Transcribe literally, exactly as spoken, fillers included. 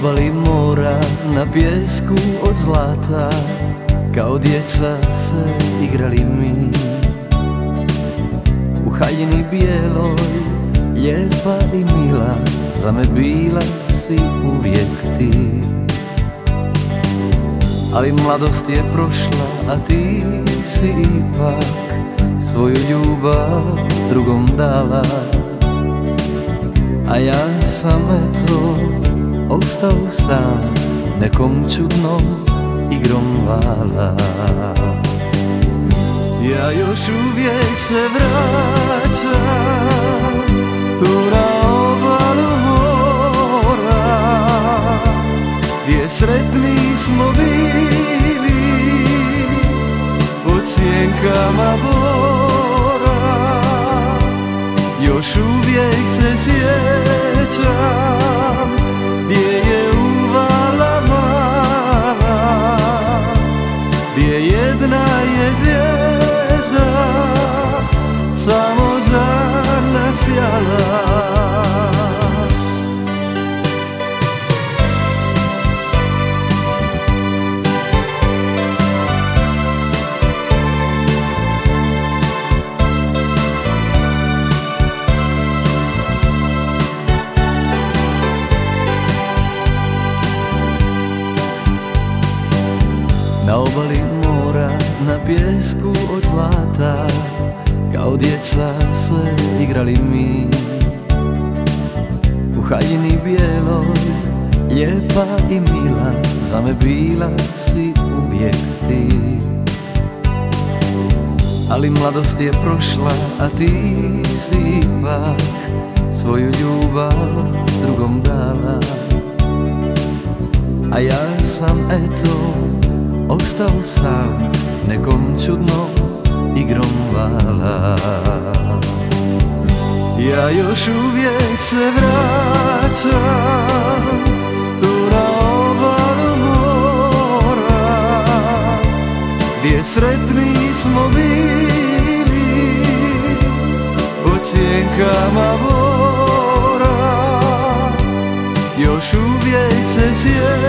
obali mora, na pjesku od zlata, kao djeca se igrali mi. U haljini bijeloj, lijepa i mila, za me bila si uvijek ti. Ali mladost je prošla, a ti si ipak svoju ljubav drugom dala. A ja sam eto ostao sam nekom čudnom igrom vala. Ja još uvijek se vraćam tu na obalu mora, gdje sretni smo bili pod sjenkama bora. Još uvijek se sjećam gdje je uvala mala, gdje jedna je zvijezda samo za nas sjala. Na obali mora, na pjesku od zlata, kao djeca se igrali mi. U haljini bijeloj, lijepa i mila, za me bila si uvijek ti. Ali mladost je prošla, a ti si ipak svoju ljubav drugom dala. A ja sam eto ostao sam nekom čudnom igrom vala. Ja još uvijek se vraćam tu na obalu mora, gdje sretni smo bili pod sjenkama bora. Još uvijek se sjećam